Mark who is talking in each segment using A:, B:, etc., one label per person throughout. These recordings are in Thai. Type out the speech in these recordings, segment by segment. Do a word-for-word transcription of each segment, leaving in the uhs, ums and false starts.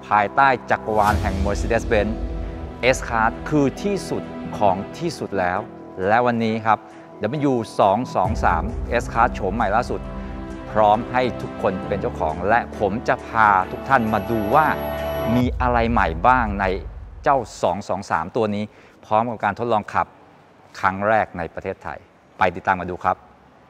A: ภายใต้จักรวาลแห่ง Mercedes-Benz S-Class คือที่สุดของที่สุดแล้ว และวันนี้ครับ ดับเบิลยู สอง สอง สาม S-Class โฉมใหม่ล่าสุดพร้อมให้ทุกคนเป็นเจ้าของและผมจะพาทุกท่านมาดูว่ามีอะไรใหม่บ้างในเจ้า สอง สอง สาม ตัวนี้พร้อมกับการทดลองขับครั้งแรกในประเทศไทยไปติดตามมาดูครับ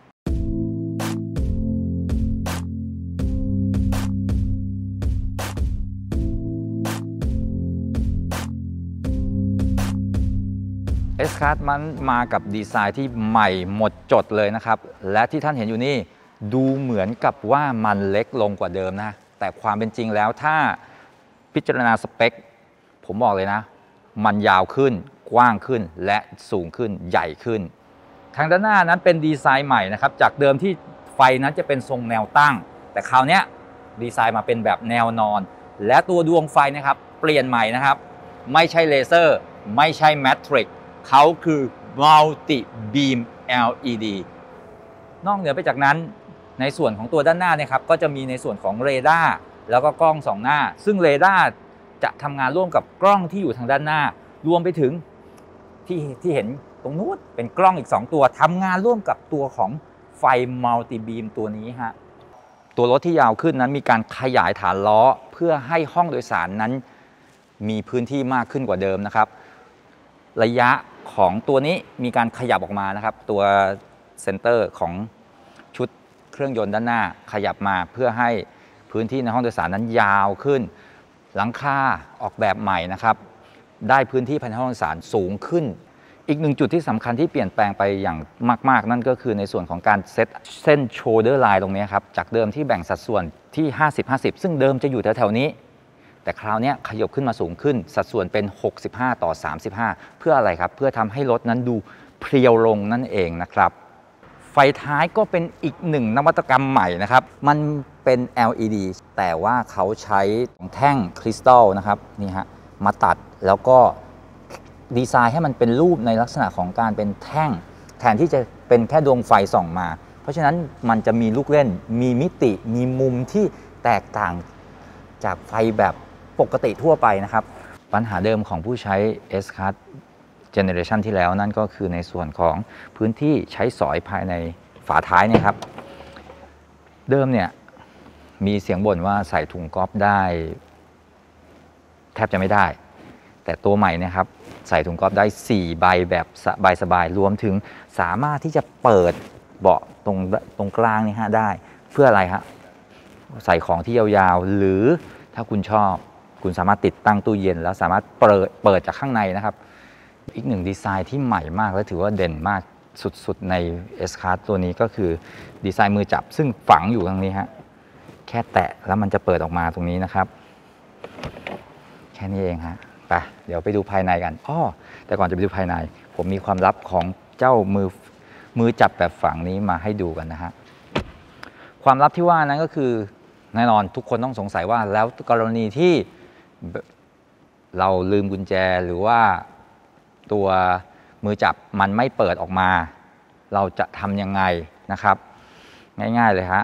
A: S-Class มันมากับดีไซน์ที่ใหม่หมดจดเลยนะครับและที่ท่านเห็นอยู่นี่ดูเหมือนกับว่ามันเล็กลงกว่าเดิมนะแต่ความเป็นจริงแล้วถ้าพิจารณาสเปคผมบอกเลยนะมันยาวขึ้นกว้างขึ้นและสูงขึ้นใหญ่ขึ้นทางด้านหน้านั้นเป็นดีไซน์ใหม่นะครับจากเดิมที่ไฟนั้นจะเป็นทรงแนวตั้งแต่คราวนี้ดีไซน์มาเป็นแบบแนวนอนและตัวดวงไฟนะครับเปลี่ยนใหม่นะครับไม่ใช่เลเซอร์ไม่ใช่แมทริกเขาคือ Multi Beam แอล อี ดี นอกเหนือไปจากนั้นในส่วนของตัวด้านหน้าเนี่ยครับก็จะมีในส่วนของเรดาร์แล้วก็กล้องสองหน้าซึ่งเรดาร์จะทำงานร่วมกับกล้องที่อยู่ทางด้านหน้ารวมไปถึงที่ที่เห็นตรงนู้นเป็นกล้องอีกสองตัวทำงานร่วมกับตัวของไฟ Multi Beam ตัวนี้ฮะตัวรถที่ยาวขึ้นนั้นมีการขยายฐานล้อเพื่อให้ห้องโดยสารนั้นมีพื้นที่มากขึ้นกว่าเดิมนะครับระยะของตัวนี้มีการขยับออกมานะครับตัวเซนเตอร์ของชุดเครื่องยนต์ด้านหน้าขยับมาเพื่อให้พื้นที่ในห้องโดยสารนั้นยาวขึ้นหลังคาออกแบบใหม่นะครับได้พื้นที่ภายในห้องโดยสารสูงขึ้นอีกหนึ่งจุดที่สำคัญที่เปลี่ยนแปลงไปอย่างมากๆนั่นก็คือในส่วนของการเซตเส้นโชเดอร์ไลน์ตรงนี้ครับจากเดิมที่แบ่งสัดส่วนที่ ห้าสิบ ห้าสิบ ซึ่งเดิมจะอยู่แถวๆนี้แต่คราวนี้ขยับขึ้นมาสูงขึ้นสัดส่วนเป็นหกสิบห้าต่อสามสิบห้าเพื่ออะไรครับเพื่อทำให้รถนั้นดูเพรียวลงนั่นเองนะครับไฟท้ายก็เป็นอีกหนึ่งนวัตกรรมใหม่นะครับมันเป็น แอล อี ดี แต่ว่าเขาใช้แท่งคริสตัลนะครับนี่ฮะมาตัดแล้วก็ดีไซน์ให้มันเป็นรูปในลักษณะของการเป็นแท่งแทนที่จะเป็นแค่ดวงไฟส่องมาเพราะฉะนั้นมันจะมีลูกเล่นมีมิติมีมุมที่แตกต่างจากไฟแบบปกติทั่วไปนะครับปัญหาเดิมของผู้ใช้ S-Class Generation ที่แล้วนั่นก็คือในส่วนของพื้นที่ใช้สอยภายในฝาท้ายเนี่ยครับเดิมเนี่ยมีเสียงบ่นว่าใส่ถุงก๊อฟได้แทบจะไม่ได้แต่ตัวใหม่เนี่ยครับใส่ถุงก๊อฟได้สี่ใบแบบสบายๆรวมถึงสามารถที่จะเปิดเบาะตรงตรงกลางนี่ฮะได้เพื่ออะไรฮะใส่ของที่ยาวๆหรือถ้าคุณชอบคุณสามารถติดตั้งตู้เย็นแล้วสามารถเปิดเปิดจากข้างในนะครับอีกหนึ่งดีไซน์ที่ใหม่มากและถือว่าเด่นมากสุดๆใน S-Class ตัวนี้ก็คือดีไซน์มือจับซึ่งฝังอยู่ตรงนี้ฮะแค่แตะแล้วมันจะเปิดออกมาตรงนี้นะครับแค่นี้เองฮะไปเดี๋ยวไปดูภายในกันอ้อแต่ก่อนจะไปดูภายในผมมีความลับของเจ้ามือมือจับแบบฝังนี้มาให้ดูกันนะฮะความลับที่ว่านั้นก็คือแน่นอนทุกคนต้องสงสัยว่าแล้วกรณีที่เราลืมกุญแจหรือว่าตัวมือจับมันไม่เปิดออกมาเราจะทำยังไงนะครับง่ายๆเลยฮะ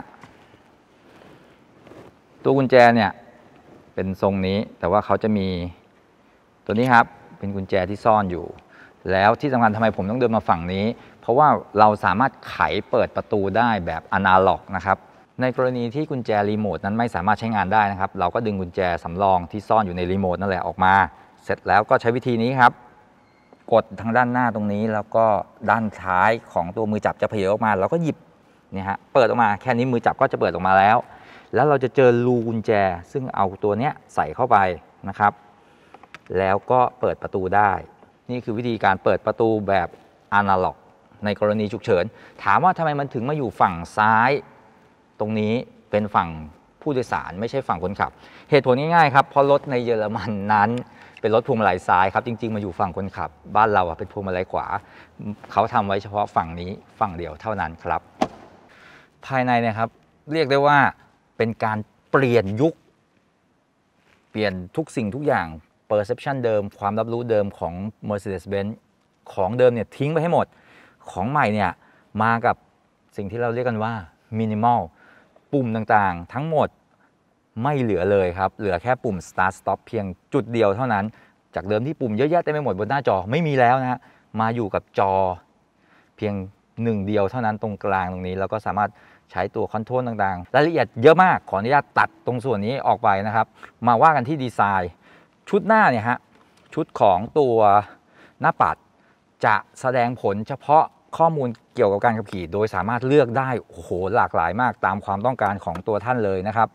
A: ตัวกุญแจเนี่ยเป็นทรงนี้แต่ว่าเขาจะมีตัวนี้ครับเป็นกุญแจที่ซ่อนอยู่แล้วที่สำคัญทำไมผมต้องเดินมาฝั่งนี้เพราะว่าเราสามารถไขเปิดประตูได้แบบอนาล็อกนะครับในกรณีที่กุญแจรีโมทนั้นไม่สามารถใช้งานได้นะครับเราก็ดึงกุญแจสำรองที่ซ่อนอยู่ในรีโมทนั่นแหละออกมาเสร็จแล้วก็ใช้วิธีนี้ครับกดทางด้านหน้าตรงนี้แล้วก็ด้านท้ายของตัวมือจับจะเผยออกมาเราก็หยิบเนี่ยฮะเปิดออกมาแค่นี้มือจับก็จะเปิดออกมาแล้วแล้วเราจะเจอรูกุญแจซึ่งเอาตัวเนี้ยใส่เข้าไปนะครับแล้วก็เปิดประตูได้นี่คือวิธีการเปิดประตูแบบอนาล็อกในกรณีฉุกเฉินถามว่าทำไมมันถึงมาอยู่ฝั่งซ้ายตรงนี้เป็นฝั่งผู้โดยสารไม่ใช่ฝั่งคนขับเหตุผลง่ายๆครับเพราะรถในเยอรมันนั้นเป็นรถพวงมาลัยซ้ายครับจริงๆมาอยู่ฝั่งคนขับบ้านเราเป็นพวงมาลัยขวาเขาทำไว้เฉพาะฝั่งนี้ฝั่งเดียวเท่านั้นครับภายในเนี่ยครับเรียกได้ว่าเป็นการเปลี่ยนยุคเปลี่ยนทุกสิ่งทุกอย่าง perception เดิมความรับรู้เดิมของ Mercedes-Benz ของเดิมเนี่ยทิ้งไปให้หมดของใหม่เนี่ยมากับสิ่งที่เราเรียกกันว่า minimal ปุ่มต่างๆทั้งหมดไม่เหลือเลยครับเหลือแค่ปุ่ม start stop เพียงจุดเดียวเท่านั้นจากเดิมที่ปุ่มเยอะแยะเต็มไปหมดบนหน้าจอไม่มีแล้วนะฮะมาอยู่กับจอเพียงหนึ่งเดียวเท่านั้นตรงกลางตรงนี้แล้วก็สามารถใช้ตัวคอนโทรลต่างๆรายละเอียดเยอะมากขออนุญาตตัดตรงส่วนนี้ออกไปนะครับมาว่ากันที่ดีไซน์ชุดหน้าเนี่ยฮะชุดของตัวหน้าปัดจะแสดงผลเฉพาะข้อมูลเกี่ยวกับการขับขี่โดยสามารถเลือกได้โอ้โหหลากหลายมากตามความต้องการของตัวท่านเลยนะครับ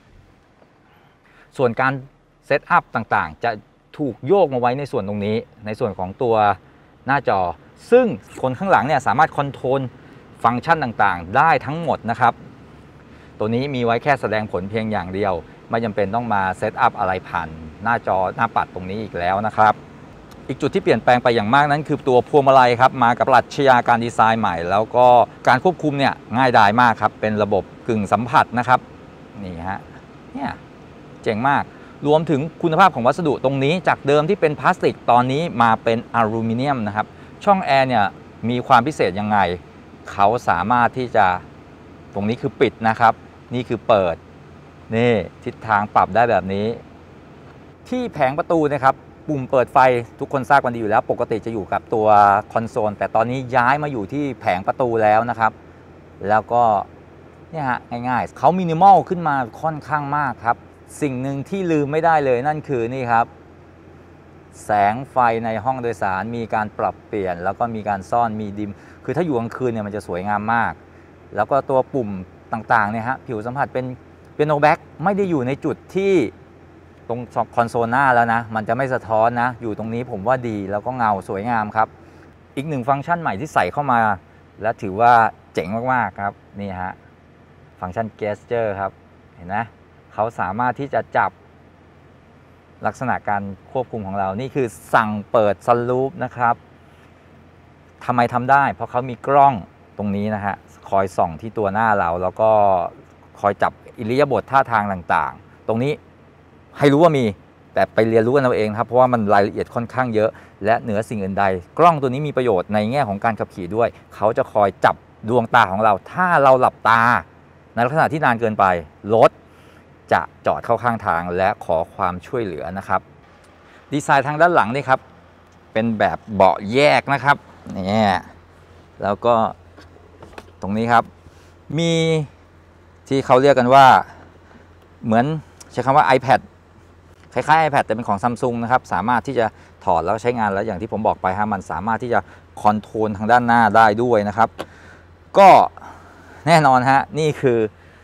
A: ส่วนการเซตอัพต่างๆจะถูกโยกมาไว้ในส่วนตรงนี้ในส่วนของตัวหน้าจอซึ่งคนข้างหลังเนี่ยสามารถคอนโทรลฟังก์ชันต่างๆได้ทั้งหมดนะครับตัวนี้มีไว้แค่แสดงผลเพียงอย่างเดียวไม่จำเป็นต้องมาเซตอัพอะไรผ่านหน้าจอหน้าปัดตรงนี้อีกแล้วนะครับอีกจุดที่เปลี่ยนแปลงไปอย่างมากนั้นคือตัวพวงมาลัยครับมากับปรัชญาการดีไซน์ใหม่แล้วก็การควบคุมเนี่ยง่ายดายมากครับเป็นระบบกึ่งสัมผัสนะครับนี่ฮะเนี่ยเจ๋งมากรวมถึงคุณภาพของวัสดุตรงนี้จากเดิมที่เป็นพลาสติกตอนนี้มาเป็นอลูมิเนียมนะครับช่องแอร์เนี่ยมีความพิเศษยังไงเขาสามารถที่จะตรงนี้คือปิดนะครับนี่คือเปิดนี่ทิศทางปรับได้แบบนี้ที่แผงประตูนะครับปุ่มเปิดไฟทุกคนทราบกันดีอยู่แล้วปกติจะอยู่กับตัวคอนโซลแต่ตอนนี้ย้ายมาอยู่ที่แผงประตูแล้วนะครับแล้วก็เนี่ยฮะง่ายๆเขามินิมอลขึ้นมาค่อนข้างมากครับสิ่งหนึ่งที่ลืมไม่ได้เลยนั่นคือนี่ครับแสงไฟในห้องโดยสารมีการปรับเปลี่ยนแล้วก็มีการซ่อนมีดิมคือถ้าอยู่กลางคืนเนี่ยมันจะสวยงามมากแล้วก็ตัวปุ่มต่างๆเนี่ยฮะผิวสัมผัสเป็นเป็นโนแบ็กไม่ได้อยู่ในจุดที่ตรงคอนโซลหน้าแล้วนะมันจะไม่สะท้อนนะอยู่ตรงนี้ผมว่าดีแล้วก็เงาสวยงามครับอีกหนึ่งฟังก์ชันใหม่ที่ใส่เข้ามาและถือว่าเจ๋งมากๆครับนี่ฮะฟังก์ชัน Gesture ครับเห็นไหมเขาสามารถที่จะจับลักษณะการควบคุมของเรานี่คือสั่งเปิดซันรูฟนะครับทำไมทำได้เพราะเขามีกล้องตรงนี้นะฮะคอยส่องที่ตัวหน้าเราแล้วก็คอยจับอิริยาบถท่าทางต่างๆตรงนี้ให้รู้ว่ามีแต่ไปเรียนรู้กันเอาเองครับเพราะว่ามันรายละเอียดค่อนข้างเยอะและเหนือสิ่งอื่นใดกล้องตัวนี้มีประโยชน์ในแง่ของการขับขี่ด้วยเขาจะคอยจับดวงตาของเราถ้าเราหลับตาในลักษณะที่นานเกินไปรถจะจอดเข้าข้างทางและขอความช่วยเหลือนะครับดีไซน์ทางด้านหลังนี่ครับเป็นแบบเบาะแยกนะครับนี่แล้วก็ตรงนี้ครับมีที่เขาเรียกกันว่าเหมือนใช้คำว่า iPad คล้ายๆ iPad แต่เป็นของ Samsung นะครับสามารถที่จะถอดแล้วใช้งานแล้วอย่างที่ผมบอกไปฮะมันสามารถที่จะคอนโทรลทางด้านหน้าได้ด้วยนะครับก็แน่นอนฮะนี่คือ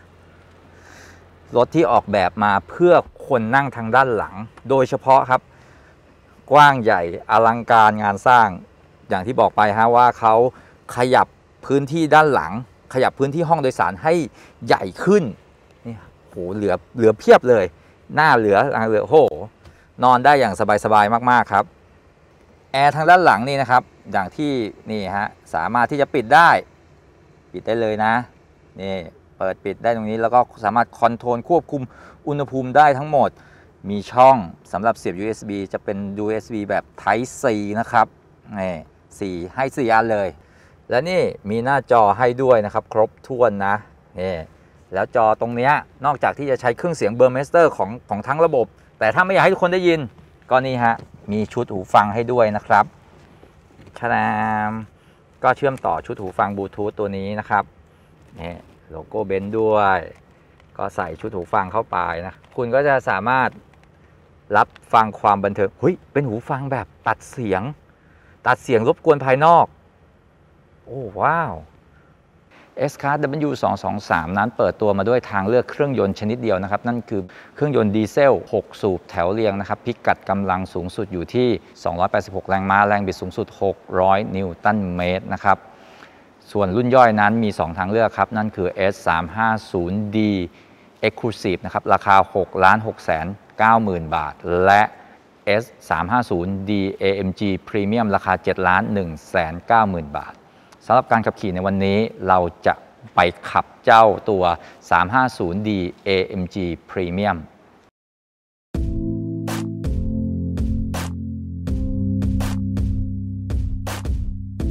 A: รถที่ออกแบบมาเพื่อคนนั่งทางด้านหลังโดยเฉพาะครับกว้างใหญ่อลังการงานสร้างอย่างที่บอกไปฮะว่าเขาขยับพื้นที่ด้านหลังขยับพื้นที่ห้องโดยสารให้ใหญ่ขึ้นนี่โหเหลือเหลือเพียบเลยหน้าเหลือหลังเหลือโหนอนได้อย่างสบายๆมากๆครับแอร์ทางด้านหลังนี่นะครับอย่างที่นี่ฮะสามารถที่จะปิดได้ปิดได้เลยนะนี่เปิดปิดได้ตรงนี้แล้วก็สามารถคอนโทรลควบคุมอุณหภูมิได้ทั้งหมดมีช่องสำหรับเสียบ ยู เอส บี จะเป็น ยู เอส บี แบบ Type C นะครับนี่สี่ให้สี่อันเลยและนี่มีหน้าจอให้ด้วยนะครับครบถ้วนนะนี่แล้วจอตรงนี้นอกจากที่จะใช้เครื่องเสียงเบอร์เมสเตอร์ของของทั้งระบบแต่ถ้าไม่อยากให้ทุกคนได้ยินก็นี่ฮะมีชุดหูฟังให้ด้วยนะครับชะแนมก็เชื่อมต่อชุดหูฟังบลูทูธตัวนี้นะครับนี่โลโก้เบนซ์ด้วยก็ใส่ชุดหูฟังเข้าไปนะคุณก็จะสามารถรับฟังความบันเทิงเฮ้ยเป็นหูฟังแบบตัดเสียงตัดเสียงรบกวนภายนอกโอ้ว้าว S-Class ดับเบิลยู สอง สอง สาม นั้นเปิดตัวมาด้วยทางเลือกเครื่องยนต์ชนิดเดียวนะครับนั่นคือเครื่องยนต์ดีเซลหกสูบแถวเรียงนะครับพิกัดกำลังสูงสุดอยู่ที่สองร้อยแปดสิบหกแรงม้าแรงบิดสูงสุดหกร้อยนิวตันเมตรนะครับส่วนรุ่นย่อยนั้นมีสองทางเลือกครับนั่นคือ เอส สามห้าศูนย์ ดี Exclusive นะครับราคา หกล้านหกแสนเก้าหมื่น บาทและ เอส สามห้าศูนย์ ดี เอ เอ็ม จี Premium ราคา เจ็ดล้านหนึ่งแสนเก้าหมื่น บาทสำหรับการขับขี่ในวันนี้เราจะไปขับเจ้าตัว สามห้าศูนย์ ดี เอ เอ็ม จี Premium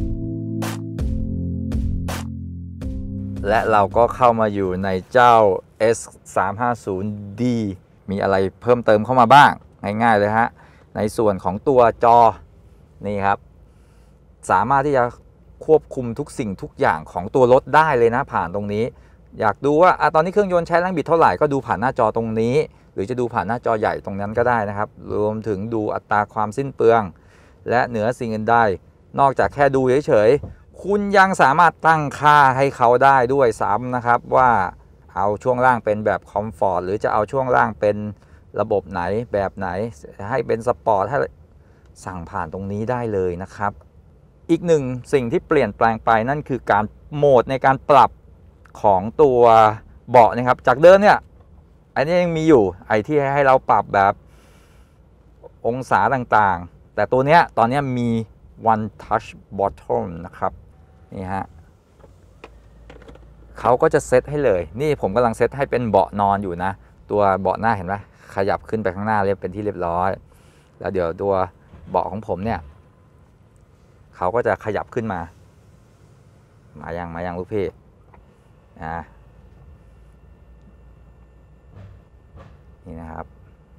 A: และเราก็เข้ามาอยู่ในเจ้าเอส สามห้าศูนย์ ดี มีอะไรเพิ่มเติมเข้ามาบ้างง่ายๆเลยฮะในส่วนของตัวจอนี่ครับสามารถที่จะควบคุมทุกสิ่งทุกอย่างของตัวรถได้เลยนะผ่านตรงนี้อยากดูว่าอะตอนนี้เครื่องยนต์ใช้แรงบิดเท่าไหร่ก็ดูผ่านหน้าจอตรงนี้หรือจะดูผ่านหน้าจอใหญ่ตรงนั้นก็ได้นะครับรวมถึงดูอัตราความสิ้นเปลืองและเหนือสิ่งอื่นใดนอกจากแค่ดูเฉยๆคุณยังสามารถตั้งค่าให้เขาได้ด้วยซ้ำนะครับว่าเอาช่วงล่างเป็นแบบคอมฟอร์ตหรือจะเอาช่วงล่างเป็นระบบไหนแบบไหนให้เป็นสปอร์ตให้สั่งผ่านตรงนี้ได้เลยนะครับอีกหนึ่งสิ่งที่เปลี่ยนแปลงไปนั่นคือการโหมดในการปรับของตัวเบาะนะครับจากเดิมเนี่ยอันนี้ยังมีอยู่ไอ้ที่ให้เราปรับแบบองศาต่างๆแต่ตัวเนี้ยตอนนี้มี one touch bottom นะครับนี่ฮะเขาก็จะเซตให้เลยนี่ผมกำลังเซตให้เป็นเบาะนอนอยู่นะตัวเบาะหน้าเห็นไหมขยับขึ้นไปข้างหน้าเรียบเป็นที่เรียบร้อยแล้วเดี๋ยวตัวเบาะของผมเนี่ยเขาก็จะขยับขึ้นมามายังมายังลูกพี่นะนี่นะครับ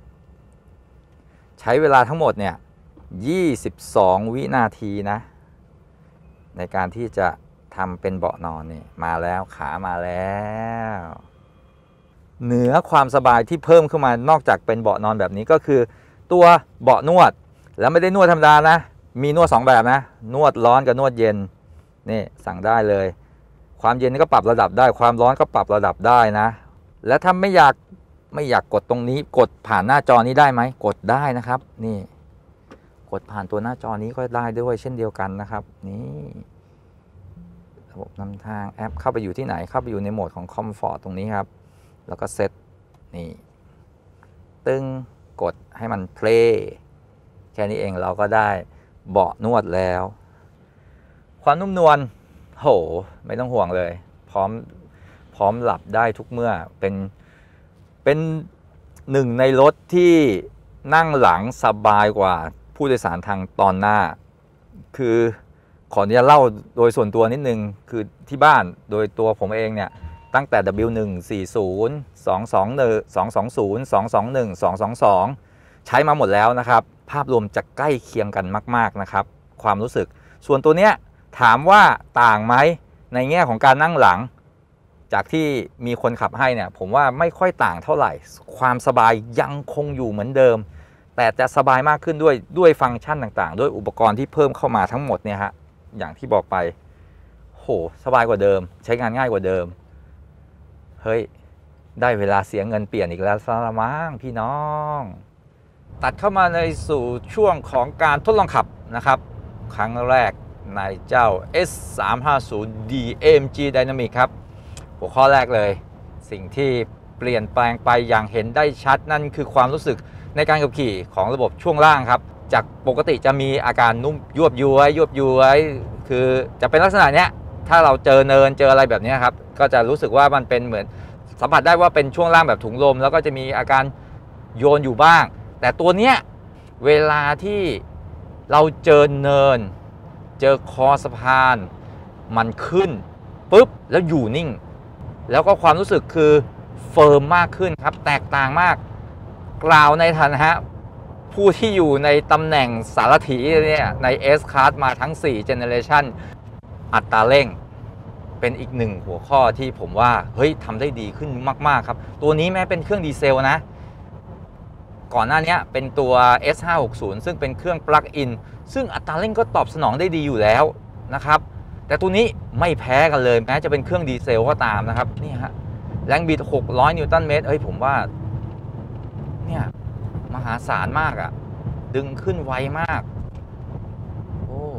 A: ใช้เวลาทั้งหมดเนี่ยยี่สิบสองวินาทีนะในการที่จะทำเป็นเบาะนอนนี่มาแล้วขามาแล้วเหนือความสบายที่เพิ่มขึ้นมานอกจากเป็นเบาะนอนแบบนี้ก็คือตัวเบาะนวดแล้วไม่ได้นวดธรรมดานะมีนวดสองแบบนะนวดร้อนกับนวดเย็นนี่สั่งได้เลยความเย็นก็ปรับระดับได้ความร้อนก็ปรับระดับได้นะและถ้าไม่อยากไม่อยากกดตรงนี้กดผ่านหน้าจอนี้ได้ไหมกดได้นะครับนี่กดผ่านตัวหน้าจอนี้ก็ได้ด้วยเช่นเดียวกันนะครับนี่ระบบนำทางแอปเข้าไปอยู่ที่ไหนเข้าไปอยู่ในโหมดของ Comfort ตรงนี้ครับแล้วก็เซตนี่ตึงกดให้มันเพลย์แค่นี้เองเราก็ได้เบาะนวดแล้วความนุ่มนวลโหไม่ต้องห่วงเลยพร้อมพร้อมหลับได้ทุกเมื่อเป็นเป็นหนึ่งในรถที่นั่งหลังสบายกว่าผู้โดยสารทางตอนหน้าคือขออนุญาตเล่าโดยส่วนตัวนิดนึงคือที่บ้านโดยตัวผมเองเนี่ยตั้งแต่ ดับเบิลยู หนึ่ง สี่ ศูนย์ สอง สอง หนึ่ง สอง สอง ศูนย์ สอง สอง หนึ่ง สอง สอง สองใช้มาหมดแล้วนะครับภาพรวมจะใกล้เคียงกันมากๆนะครับความรู้สึกส่วนตัวเนี้ยถามว่าต่างไหมในแง่ของการนั่งหลังจากที่มีคนขับให้เนี่ยผมว่าไม่ค่อยต่างเท่าไหร่ความสบายยังคงอยู่เหมือนเดิมแต่จะสบายมากขึ้นด้วยด้วยฟังก์ชันต่างๆด้วยอุปกรณ์ที่เพิ่มเข้ามาทั้งหมดเนี่ยฮะอย่างที่บอกไปโหสบายกว่าเดิมใช้งานง่ายกว่าเดิมเฮ้ยได้เวลาเสียเงินเปลี่ยนอีกแล้วซะละมั้งพี่น้องตัดเข้ามาในสู่ช่วงของการทดลองขับนะครับครั้งแรกในเจ้า เอส สามห้าศูนย์ ดี เอ เอ็ม จี Dynamic ครับหัวข้อแรกเลยสิ่งที่เปลี่ยนแปลงไปอย่างเห็นได้ชัดนั่นคือความรู้สึกในการขับขี่ของระบบช่วงล่างครับจากปกติจะมีอาการนุ่มยวบย้วยยวบย้วยคือจะเป็นลักษณะเนี้ยถ้าเราเจอเนินเจออะไรแบบนี้ครับก็จะรู้สึกว่ามันเป็นเหมือนสัมผัสได้ว่าเป็นช่วงล่างแบบถุงลมแล้วก็จะมีอาการโยนอยู่บ้างแต่ตัวเนี้ยเวลาที่เราเจอเนินเจอคอสะพานมันขึ้นปุ๊บแล้วอยู่นิ่งแล้วก็ความรู้สึกคือเฟิร์มมากขึ้นครับแตกต่างมากกล่าวในฐานะผู้ที่อยู่ในตำแหน่งสารถีเนี่ยใน S-Class มาทั้งสี่ Generation อัตราเร่งเป็นอีกหนึ่งหัวข้อที่ผมว่าเฮ้ยทำได้ดีขึ้นมากๆครับตัวนี้แม้เป็นเครื่องดีเซลนะก่อนหน้านี้เป็นตัว เอส ห้าหกศูนย์ ซึ่งเป็นเครื่องปลั๊กอินซึ่งอัตราเร่งก็ตอบสนองได้ดีอยู่แล้วนะครับแต่ตัวนี้ไม่แพ้กันเลยแม้จะเป็นเครื่องดีเซลก็ตามนะครับนี่ฮะแรงบิดหกร้อยนิวตันเมตรเฮ้ยผมว่าเนี่ยมหาศาลมากอะดึงขึ้นไวมากโอ้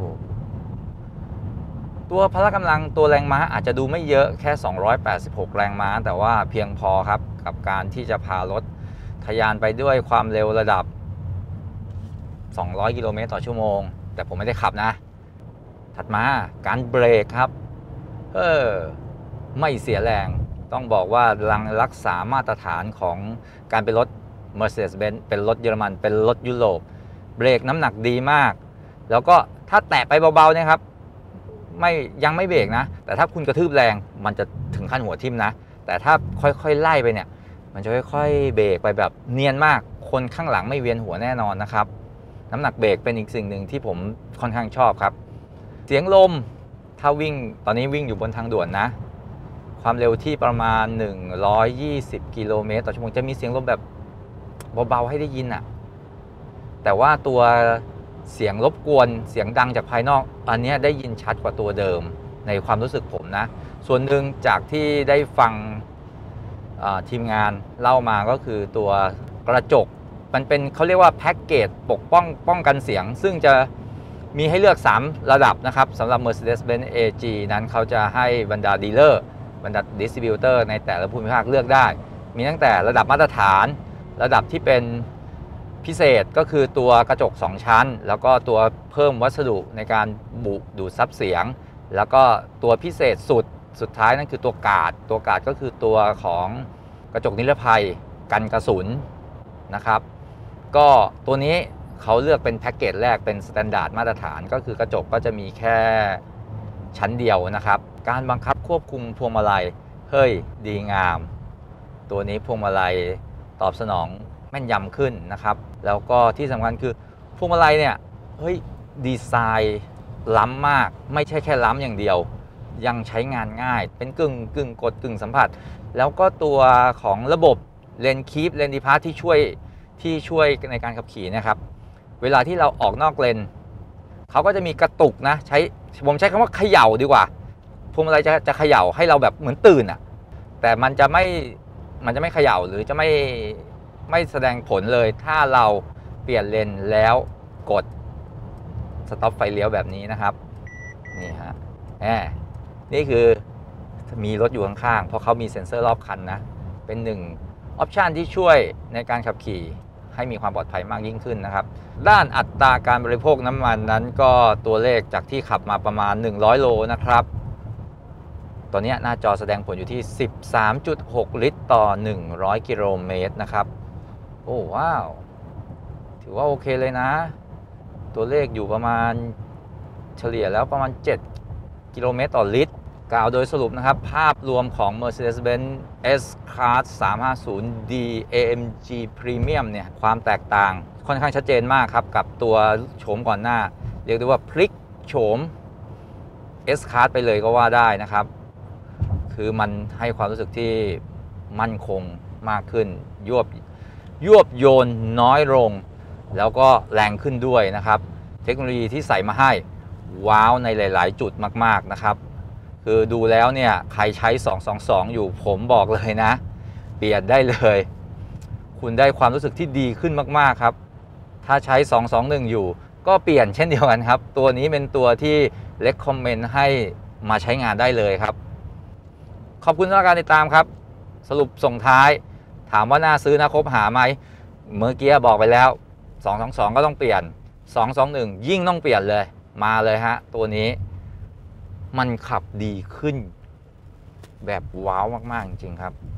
A: ตัวพละกำลังตัวแรงม้าอาจจะดูไม่เยอะแค่สองร้อยแปดสิบหกแรงม้าแต่ว่าเพียงพอครับกับการที่จะพารถทะยานไปด้วยความเร็วระดับสองร้อยกิโลเมตรต่อชั่วโมงแต่ผมไม่ได้ขับนะถัดมาการเบรกครับเออไม่เสียแรงต้องบอกว่ารังรักษามาตรฐานของการเป็นรถ Mercedes-Benz เป็นรถเยอรมันเป็นรถยุโรปเบรกน้ำหนักดีมากแล้วก็ถ้าแตะไปเบาๆนะครับไม่ยังไม่เบรกนะแต่ถ้าคุณกระทืบแรงมันจะถึงขั้นหัวทิ่มนะแต่ถ้าค่อยๆไล่ไปเนี่ยมันจะค่อยๆเบรกไปแบบเนียนมากคนข้างหลังไม่เวียนหัวแน่นอนนะครับน้ำหนักเบรกเป็นอีกสิ่งหนึ่งที่ผมค่อนข้างชอบครับเสียงลมถ้าวิ่งตอนนี้วิ่งอยู่บนทางด่วนนะความเร็วที่ประมาณหนึ่งร้อยยี่สิบกิโลเมตรต่อชั่วโมงจะมีเสียงลมแบบเบาๆให้ได้ยินอ่ะแต่ว่าตัวเสียงรบกวนเสียงดังจากภายนอกอันนี้ได้ยินชัดกว่าตัวเดิมในความรู้สึกผมนะส่วนหนึ่งจากที่ได้ฟังทีมงานเล่ามาก็คือตัวกระจกมันเป็นเขาเรียกว่าแพ็กเกจปกป้องป้องกันเสียงซึ่งจะมีให้เลือกสามระดับนะครับสำหรับ Mercedes-Benz เอ จี นั้นเขาจะให้บรรดาดีลเลอร์บรรดาดิสติบิวเตอร์ในแต่ละภูมิภาคเลือกได้มีตั้งแต่ระดับมาตรฐานระดับที่เป็นพิเศษก็คือตัวกระจกสองชั้นแล้วก็ตัวเพิ่มวัสดุในการบุดูดซับเสียงแล้วก็ตัวพิเศษสุดสุดท้ายนั่นคือตัวกาดตัวกาดก็คือตัวของกระจกนิรภัยกันกระสุนนะครับก็ตัวนี้เขาเลือกเป็นแพ็กเกจแรกเป็นสแตนดาร์ดมาตรฐานก็คือกระจกก็จะมีแค่ชั้นเดียวนะครับการบังคับควบคุมพวงมาลัยเฮ้ยดีงามตัวนี้พวงมาลัยตอบสนองแม่นยำขึ้นนะครับแล้วก็ที่สำคัญคือพวงมาลัยเนี่ยเฮ้ยดีไซน์ล้ำมากไม่ใช่แค่ล้ำอย่างเดียวยังใช้งานง่ายเป็นกึ่งกึ่งกดกึ่งสัมผัสแล้วก็ตัวของระบบเลนคีปเลนดีพาร์ทที่ช่วยที่ช่วยในการขับขี่นะครับเวลาที่เราออกนอกเลนเขาก็จะมีกระตุกนะใช้ผมใช้คำว่าเขย่าดีกว่าพวงมาลัยจะจะเขย่าให้เราแบบเหมือนตื่นอ่ะแต่มันจะไม่มันจะไม่เขย่าหรือจะไม่ไม่แสดงผลเลยถ้าเราเปลี่ยนเลนแล้วกดสต็อปไฟเลี้ยวแบบนี้นะครับนี่ฮะแหมนี่คือมีรถอยู่ข้างๆเพราะเขามีเซ็นเซอร์รอบคันนะเป็นหนึ่งออปชันที่ช่วยในการขับขี่ให้มีความปลอดภัยมากยิ่งขึ้นนะครับด้านอัตราการบริโภคน้ำมันนั้นก็ตัวเลขจากที่ขับมาประมาณหนึ่งร้อยโลนะครับตอนนี้หน้าจอแสดงผลอยู่ที่ สิบสามจุดหก ลิตรต่อหนึ่งร้อยกิโลเมตรนะครับโอ้ว้าวถือว่าโอเคเลยนะตัวเลขอยู่ประมาณเฉลี่ยแล้วประมาณเจ็ดกิโลเมตรต่อลิตรกล่าวโดยสรุปนะครับภาพรวมของ Mercedes-Benz S-Class สามห้าศูนย์ ดี เอ เอ็ม จี Premium เนี่ยความแตกต่างค่อนข้างชัดเจนมากครับกับตัวโฉมก่อนหน้าเรียกได้ว่าพลิกโฉม S-Class ไปเลยก็ว่าได้นะครับคือมันให้ความรู้สึกที่มั่นคงมากขึ้นยวบยวบโยนน้อยลงแล้วก็แรงขึ้นด้วยนะครับเทคโนโลยีที่ใส่มาให้ว้าวในหลายๆจุดมากๆนะครับคือดูแล้วเนี่ยใครใช้สองสองสองอยู่ผมบอกเลยนะเปลี่ยนได้เลยคุณได้ความรู้สึกที่ดีขึ้นมากๆครับถ้าใช้สองสองหนึ่งอยู่ก็เปลี่ยนเช่นเดียวกันครับตัวนี้เป็นตัวที่เล็กคอมเมนต์ให้มาใช้งานได้เลยครับขอบคุณสำหรับการติดตามครับสรุปส่งท้ายถามว่าน่าซื้อน่าคบหาไหมเมื่อกี้บอกไปแล้วสองสองสองก็ต้องเปลี่ยนสองสองหนึ่งยิ่งต้องเปลี่ยนเลยมาเลยฮะตัวนี้มันขับดีขึ้นแบบว้าวมากๆจริงๆครับ